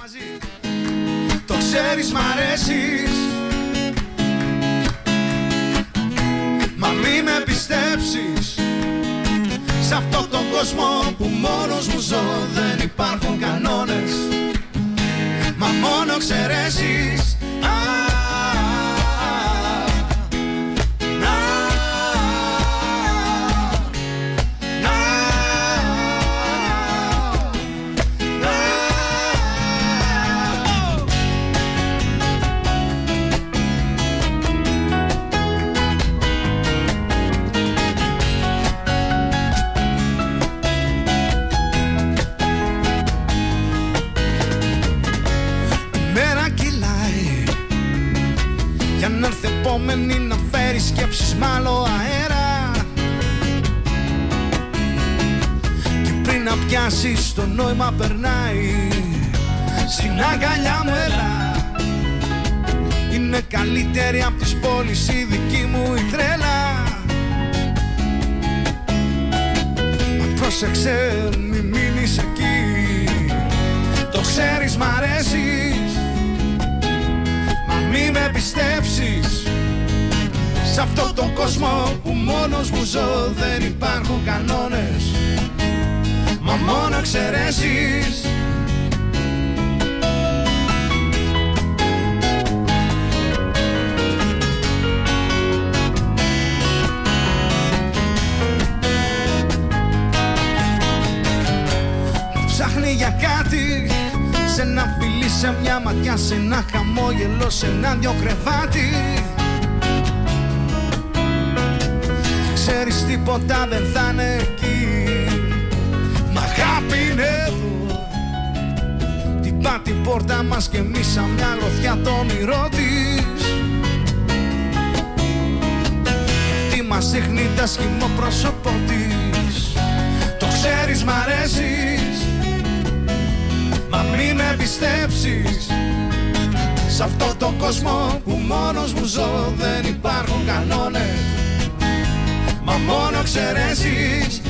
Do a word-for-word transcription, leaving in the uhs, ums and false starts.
Το ξέρεις μ' αρέσεις, μα μη με πιστέψεις. Σ' αυτόν τον κόσμο που μόνος μου ζω δεν υπάρχουν κανόνες, μα μόνο εξαιρέσεις. Επόμενη να φέρει σκέψεις μ' άλλο αέρα, και πριν να πιάσεις το νόημα περνάει. Στην αγκαλιά μου έλα, είναι καλύτερη απ' τις πόλεις η δική μου η τρέλα. Μα πρόσεξε μη μείνεις εκεί, το ξέρεις μ' αρέσεις, μα μη με πιστέψεις. Σ' αυτόν τον κόσμο που μόνος μου ζω δεν υπάρχουν κανόνες, μα μόνο εξαιρέσεις. Μου ψάχνει για κάτι, σε ένα φιλί, σε μια ματιά, σε ένα χαμόγελο, σε ένα δυο κρεβάτι. Ξέρεις τίποτα δεν θα είναι εκεί, μ' αγάπη είναι εδώ. Τυπά την πόρτα μας και εμείς σαν μια γροθιά το όνειρό της. Αυτή μας δείχνει τα σχημό πρόσωπο της. Το ξέρεις μ' αρέσεις, μα μη με πιστέψεις. Σ' αυτόν τον κόσμο που μόνος μου ζω δεν υπάρχουν κανόνες, μα μόνο εξαιρέσεις.